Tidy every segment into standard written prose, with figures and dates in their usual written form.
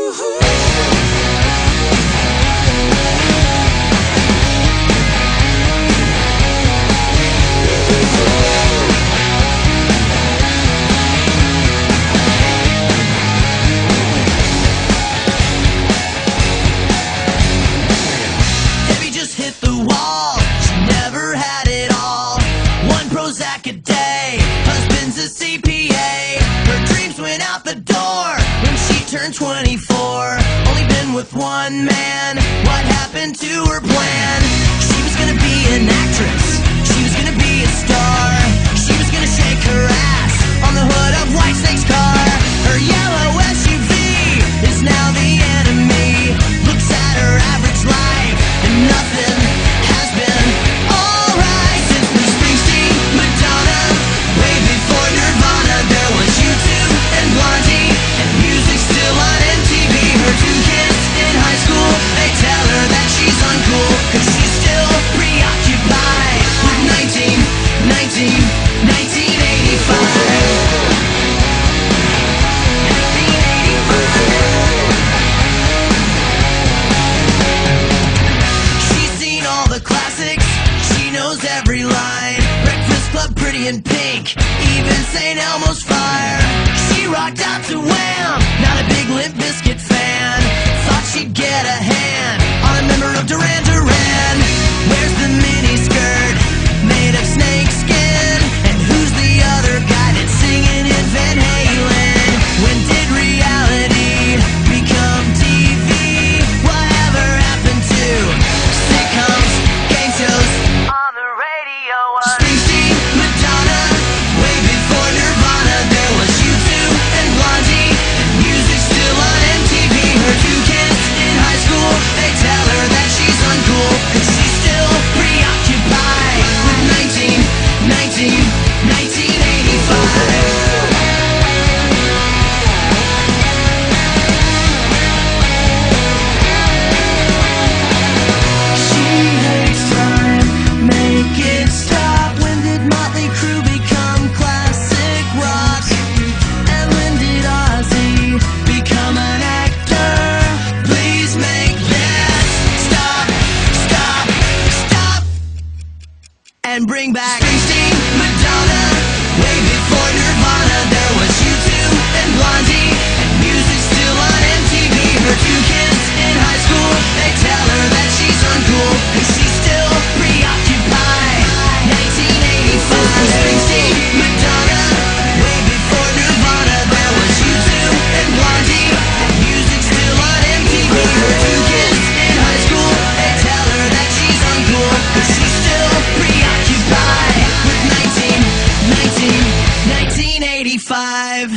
Turned 24, only been with one man. What happened to her plan? She was gonna be an actress, she was gonna be a star, she was gonna shake her ass on the hood of Whitesnake's car. Her yellow SUV is now the enemy. Looks at her average life and nothing has been alright since Bruce Springsteen, Madonna, way before Nirvana. There was U2 and Blondie and music still on MTV. Her two kids in high school, they tell her that she's uncool, cause she's still preoccupied with 1985. She's seen all the classics, she knows every line. Breakfast Club, Pretty in Pink, even St. Elmo's Fire. She rocked out to Wham, not a big Limp Bizkit fan. Thought she'd get a hand on a member of Duran Duran. Where's the mini skirt made of snake skin? And who's the other guy that's singing in Van Halen? When did reality become TV? Whatever happened to sitcoms, game shows on the radio? Springsteen, Madonna, way before Nirvana. There was U2 and Blondie, and music still on MTV. Her two kids in high school, they tell her that she's uncool, cause she's still preoccupied with 1985. She hates time, make it stop. When did Motley Crue become classic rock? And when did Ozzy become an actor? Please make that stop, stop, stop, and bring back Springsteen, Madonna, way before Nirvana. There was U2 and Blondie, and music still on MTV. Her two kids in high school, they tell her that she's uncool, cause she's still preoccupied. 1985. Springsteen, Madonna, way before Nirvana. There was U2 and Blondie, and music still on MTV. Her two kids in high school, they tell her that she's uncool, cause she's still preoccupied with 1985.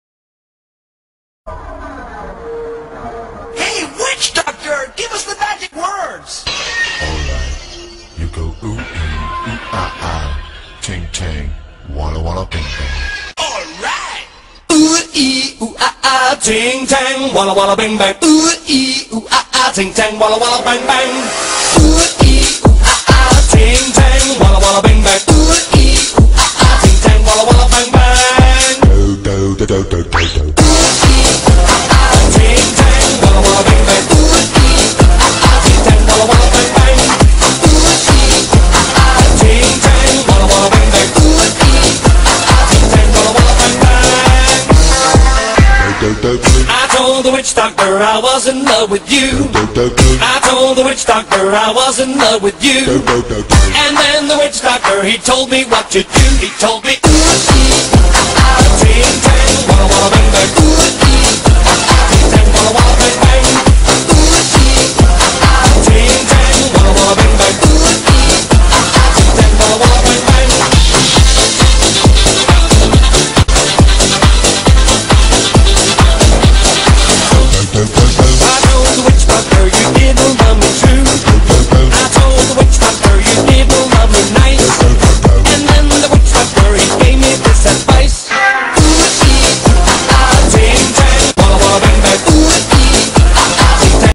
Hey, witch doctor, give us the magic words. Alright, you go ooh, ooh, ah, ah, ting, ting, walla, walla, bing, bang. Alright. Ooh, ee, ooh, ah, ah, ting, tang, walla, walla, bing, bang. Ooh, ee, ooh, ah, ah, ting, tang, walla, walla, bang, bang. Ooh, ee, ooh, ah, ah, ting, tang, walla, walla, bing, bang. Ooh, ee, ooh, ah, ah, ting, tang, walla, walla, bang, bang. Do, do, do, do, do, do, do. Ting, tang, walla, walla, bang, bang. Ooh, ee, ooh, ah, ah, ting, tang, walla, walla, bang, bang. Ooh, ee, ooh, ah, ah, ting, tang, walla, walla, bang, bang. Ooh, ee, ooh, ah, ah, ting, tang, walla, walla, bang, bang. Do, do, do, do. I told the witch doctor I was in love with you. Do, do, do. I told the witch doctor I was in love with you. Do, do, do, do. And then the witch doctor, he told me what to do. He told me, ooh,